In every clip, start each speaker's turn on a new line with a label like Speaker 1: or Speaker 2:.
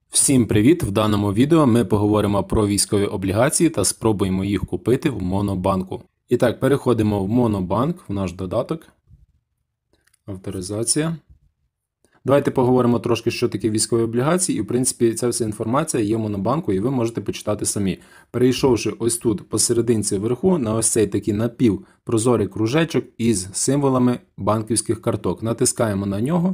Speaker 1: Всім привіт! В даному відео ми поговоримо про військові облігації та спробуємо їх купити в Монобанку. І так, переходимо в Монобанк, в наш додаток. Авторизація. Давайте поговоримо трошки, що таке військові облігації, і в принципі ця вся інформація є в Монобанку, і ви можете почитати самі. Перейшовши ось тут посерединці вверху на ось цей такий напівпрозорий кружечок із символами банківських карток. Натискаємо на нього.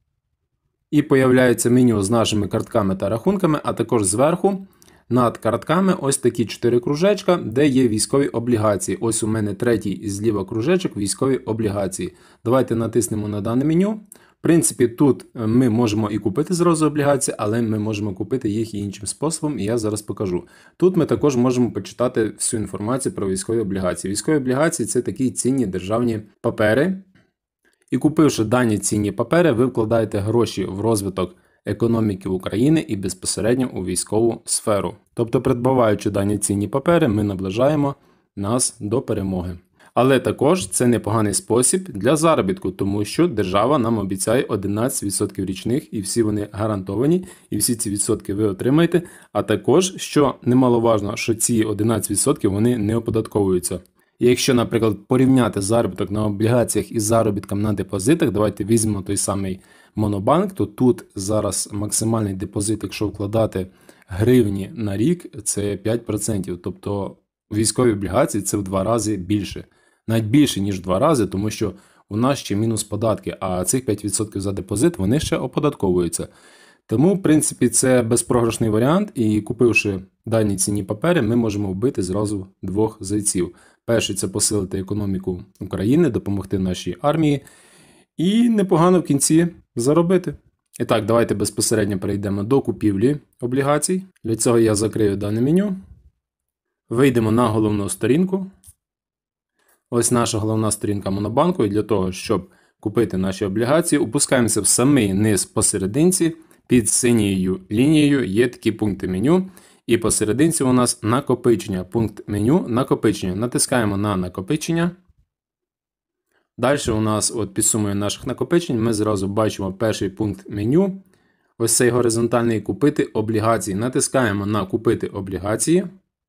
Speaker 1: І появляється меню з нашими картками та рахунками, а також зверху над картками ось такі 4 кружечка, де є військові облігації. Ось у мене третій зліва кружечок військові облігації. Давайте натиснемо на дане меню. В принципі, тут ми можемо і купити зразу облігації, але ми можемо купити їх і іншим способом, і я зараз покажу. Тут ми також можемо почитати всю інформацію про військові облігації. Військові облігації – це такі цінні державні папери. І купивши дані цінні папери, ви вкладаєте гроші в розвиток економіки України і безпосередньо у військову сферу. Тобто, придбаваючи дані цінні папери, ми наближаємо нас до перемоги. Але також це непоганий спосіб для заробітку, тому що держава нам обіцяє 11% річних і всі вони гарантовані, і всі ці відсотки ви отримаєте. А також, що немаловажно, що ці 11% вони не оподатковуються. І якщо, наприклад, порівняти заробіток на облігаціях із заробітком на депозитах, давайте візьмемо той самий Монобанк, то тут зараз максимальний депозит, якщо вкладати гривні на рік, це 5%. Тобто військові облігації це в 2 рази більше. Навіть більше, ніж в 2 рази, тому що у нас ще мінус податки, а цих 5% за депозит, вони ще оподатковуються. Тому, в принципі, це безпрограшний варіант, і купивши дані цінні папери, ми можемо вбити зразу 2 зайців. Перший – це посилити економіку України, допомогти нашій армії і непогано в кінці заробити. І так, давайте безпосередньо перейдемо до купівлі облігацій. Для цього я закрию дане меню. Вийдемо на головну сторінку. Ось наша головна сторінка Монобанку. І для того, щоб купити наші облігації, опускаємося в самий низ посерединці. Під синьою лінією є такі пункти меню. І посерединці у нас накопичення. Пункт меню накопичення. Натискаємо на накопичення. Далі у нас підсумує наших накопичень. Ми зразу бачимо перший пункт меню. Ось цей горизонтальний купити облігації. Натискаємо на купити облігації.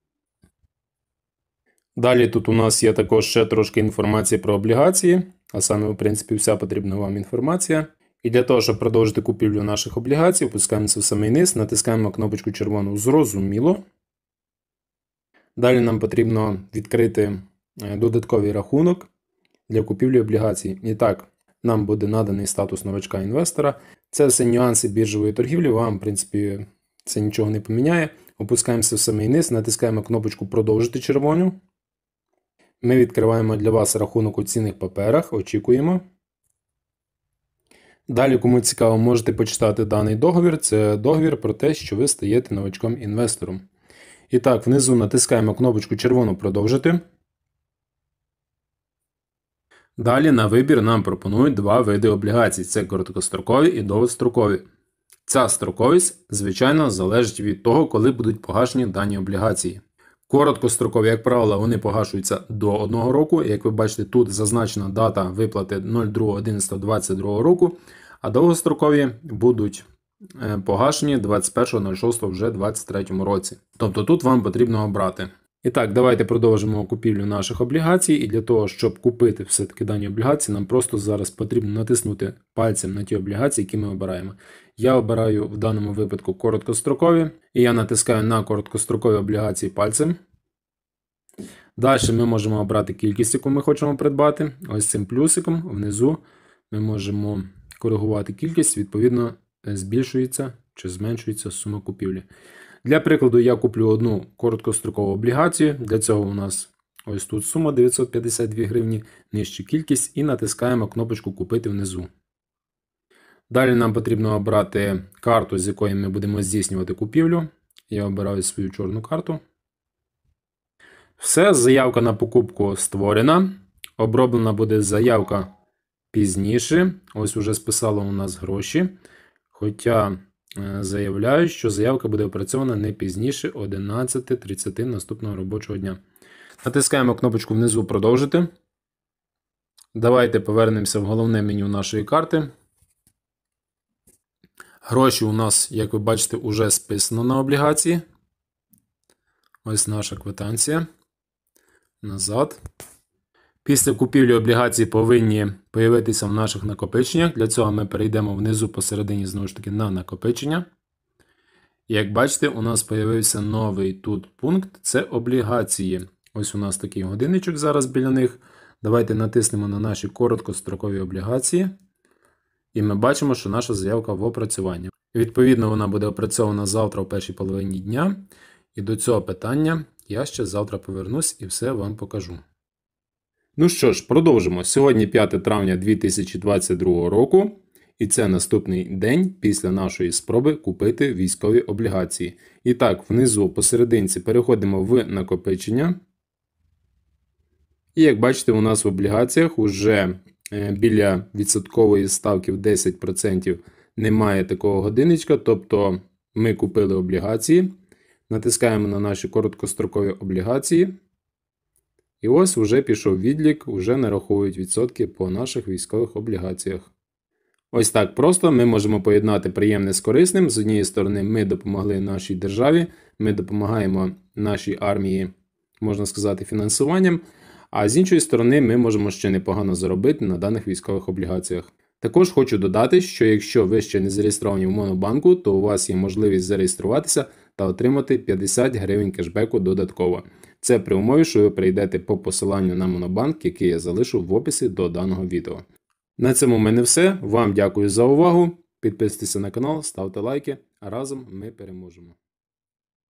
Speaker 1: Далі тут у нас є також ще трошки інформації про облігації. А саме, в принципі, вся потрібна вам інформація. І для того, щоб продовжити купівлю наших облігацій, опускаємося в самий низ, натискаємо кнопочку червону «Зрозуміло». Далі нам потрібно відкрити додатковий рахунок для купівлі облігацій. І так, нам буде наданий статус новачка-інвестора. Це все нюанси біржової торгівлі, вам, в принципі, це нічого не поміняє. Опускаємося в самий низ, натискаємо кнопочку «Продовжити» червону. Ми відкриваємо для вас рахунок у цінних паперах, очікуємо. Далі, кому цікаво, можете почитати даний договір. Це договір про те, що ви стаєте новачком-інвестором. І так, внизу натискаємо кнопочку червону «Продовжити». Далі на вибір нам пропонують 2 види облігацій. Це короткострокові і довгострокові. Ця строковість, звичайно, залежить від того, коли будуть погашені дані облігації. Короткострокові, як правило, вони погашуються до 1 року. Як ви бачите, тут зазначена дата виплати 02.11.22 року, а довгострокові будуть погашені 21.06 вже 2023 році. Тобто тут вам потрібно обрати. І так, давайте продовжимо купівлю наших облігацій. І для того, щоб купити все-таки дані облігації, нам просто зараз потрібно натиснути пальцем на ті облігації, які ми обираємо. Я обираю в даному випадку короткострокові. І я натискаю на короткострокові облігації пальцем. Далі ми можемо обрати кількість, яку ми хочемо придбати. Ось цим плюсиком внизу ми можемо коригувати кількість, відповідно збільшується чи зменшується сума купівлі. Для прикладу, я куплю одну короткострокову облігацію. Для цього у нас ось тут сума 952 гривні, нижче кількість і натискаємо кнопочку «Купити» внизу. Далі нам потрібно обрати карту, з якої ми будемо здійснювати купівлю. Я обираю свою чорну карту. Все, заявка на покупку створена. Оброблена буде заявка пізніше. Ось уже списало у нас гроші. Хоча заявляю, що заявка буде опрацьована не пізніше 11:30 наступного робочого дня. Натискаємо кнопочку внизу «Продовжити». Давайте повернемося в головне меню нашої карти. Гроші у нас, як ви бачите, уже списано на облігації. Ось наша квитанція. Назад. Після купівлі облігацій повинні появитися в наших накопиченнях. Для цього ми перейдемо внизу посередині, знову ж таки, на накопичення. І як бачите, у нас появився новий тут пункт – це облігації. Ось у нас такий годинничок зараз біля них. Давайте натиснемо на наші короткострокові облігації. І ми бачимо, що наша заявка в опрацюванні. Відповідно, вона буде опрацьована завтра о першій половині дня. І до цього питання я ще завтра повернусь і все вам покажу. Ну що ж, продовжимо. Сьогодні 5 травня 2022 року. І це наступний день після нашої спроби купити військові облігації. І так, внизу посерединці переходимо в накопичення. І як бачите, у нас в облігаціях вже біля відсоткової ставки в 10% немає такого годинничка. Тобто ми купили облігації, натискаємо на наші короткострокові облігації. І ось вже пішов відлік, вже нараховують відсотки по наших військових облігаціях. Ось так просто ми можемо поєднати приємне з корисним. З однієї сторони, ми допомогли нашій державі, ми допомагаємо нашій армії, можна сказати, фінансуванням, а з іншої сторони, ми можемо ще непогано заробити на даних військових облігаціях. Також хочу додати, що якщо ви ще не зареєстровані в Монобанку, то у вас є можливість зареєструватися та отримати 50 гривень кешбеку додатково. Це при умові, що ви перейдете по посиланню на Монобанк, який я залишу в описі до даного відео. На цьому в мене все. Вам дякую за увагу. Підписуйтесь на канал, ставте лайки, а разом ми переможемо.